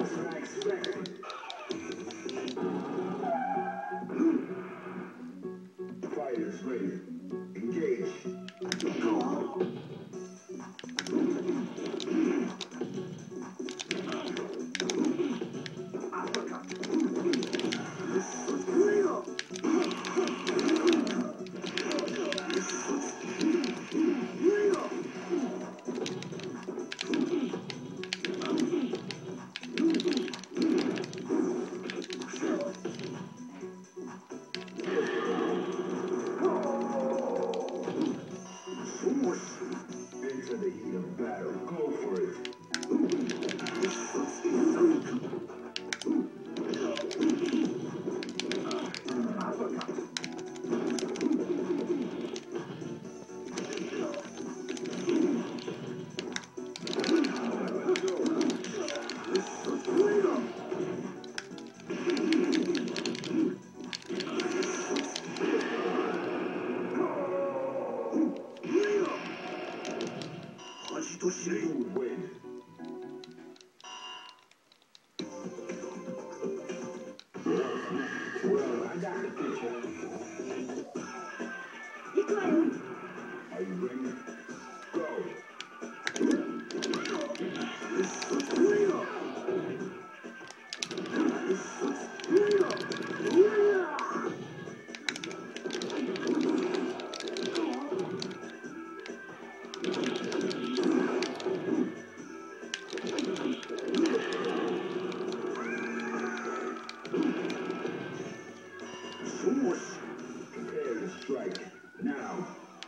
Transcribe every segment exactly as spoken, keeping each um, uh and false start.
Fighters ready. Engage. Into the heat of battle. Go for it. You win. Well, I got the picture. Are you ready? Go. Prepare to strike. Now.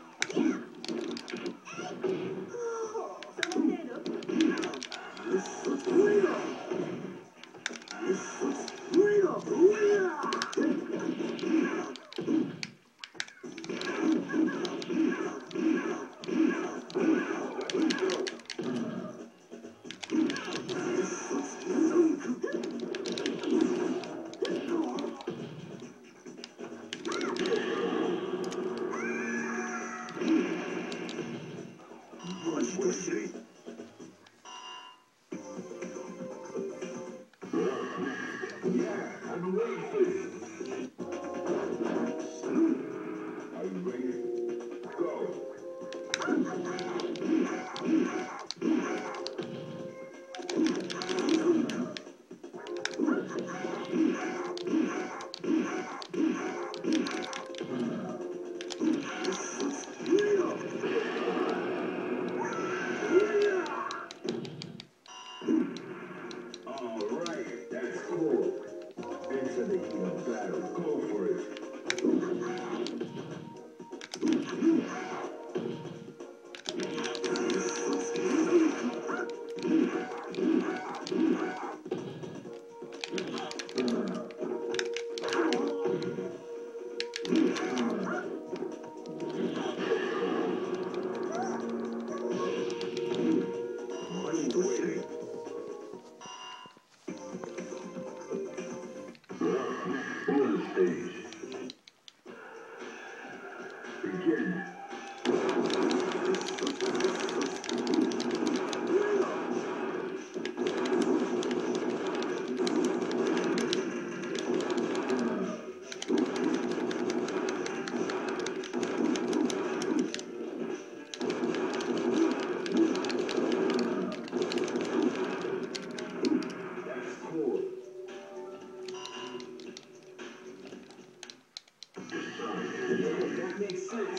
Yeah, I'm ready for you. Are you ready? Go. All right, that's cool. Into the heat of battle. Go for it. Bonus stage. Begin. That's cool. That makes sense.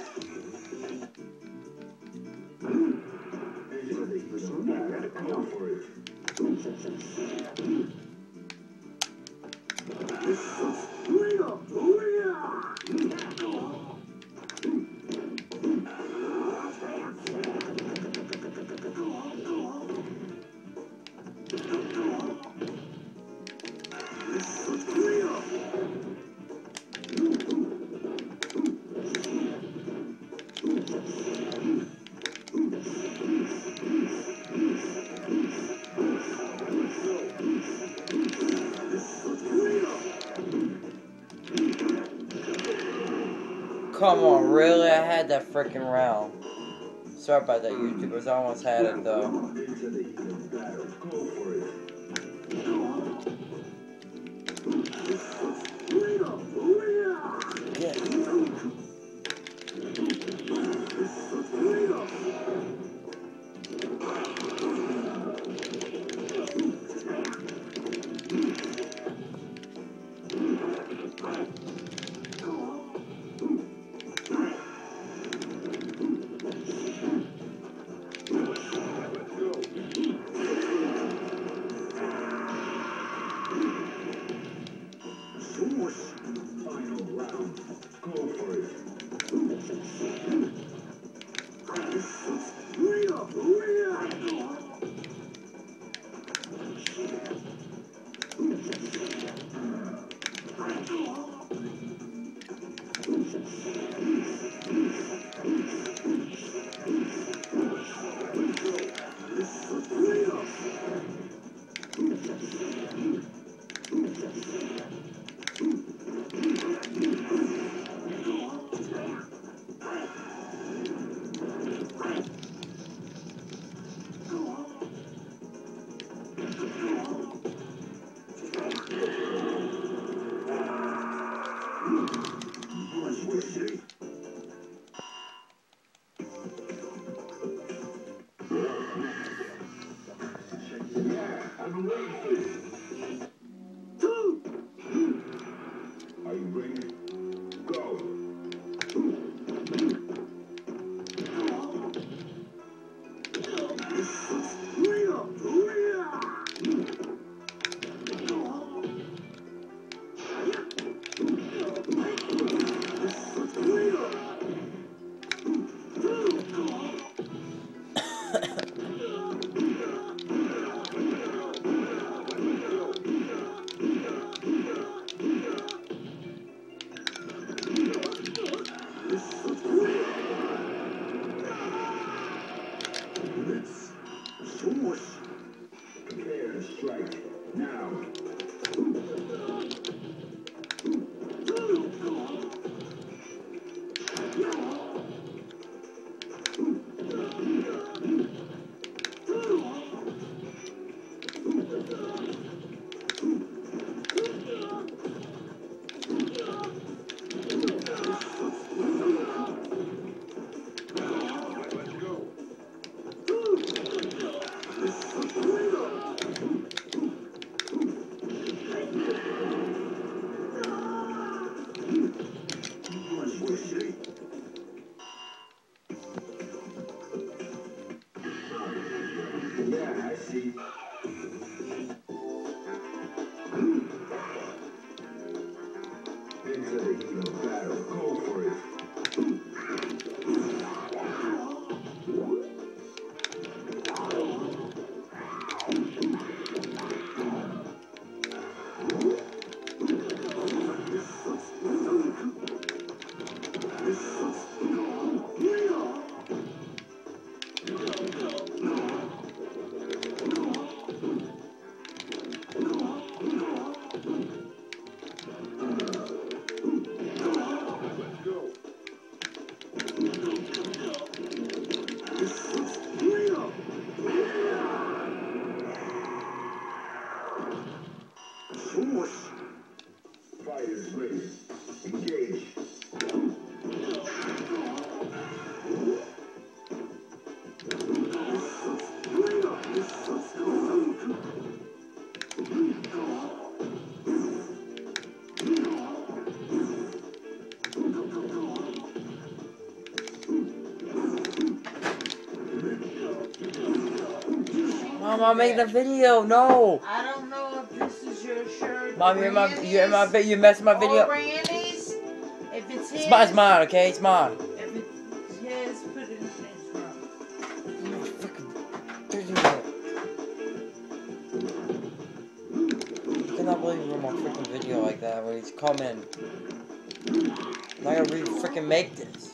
Into the heat of battle. Go for it. Come on, really? I had that freaking round. Sorry about that, YouTubers. I almost had it, though. Into the heat of battle. Go for it. Yeah, I've been waiting for this. Are you ready? Go. Prepare to strike. Now. Yeah, I see. Into the heat of battle. Go for it. Fight is ready. Engage. Mom, I'm making a video. No. I don't know if this is your shirt. Mom, you're in my, you're in my, vi- you're messing my video. Or Randy's. If it's his. It's mine, it's mine, okay? It's mine. If it's his, put it in his room. Oh, fucking dirty. I cannot believe you're in my freaking video like that when he's coming. I'm not gonna re freaking make this.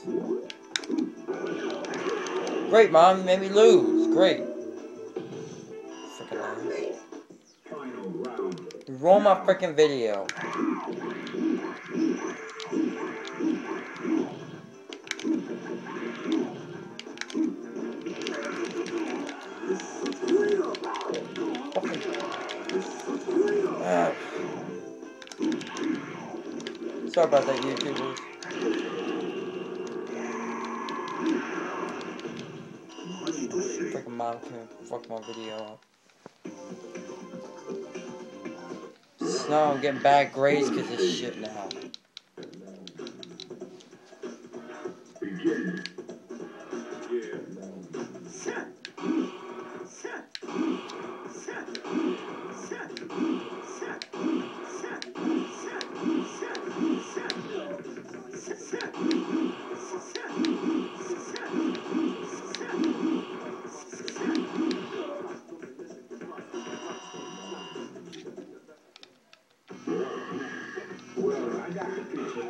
Great, Mom, you made me lose. Great. Freaking ass. Final round. You roll my freaking video. Ah. Sorry about that, YouTubers. Freaking mom can fuck my video up. So I'm getting bad grades because of this shit now. Begin. Well, I got the picture.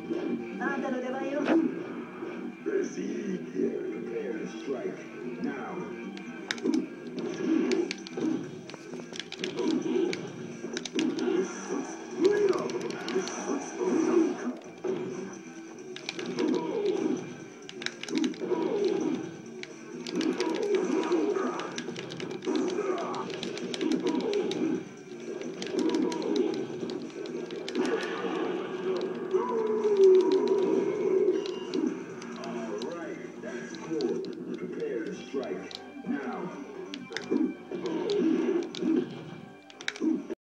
Proceed here. Prepare to strike. Now.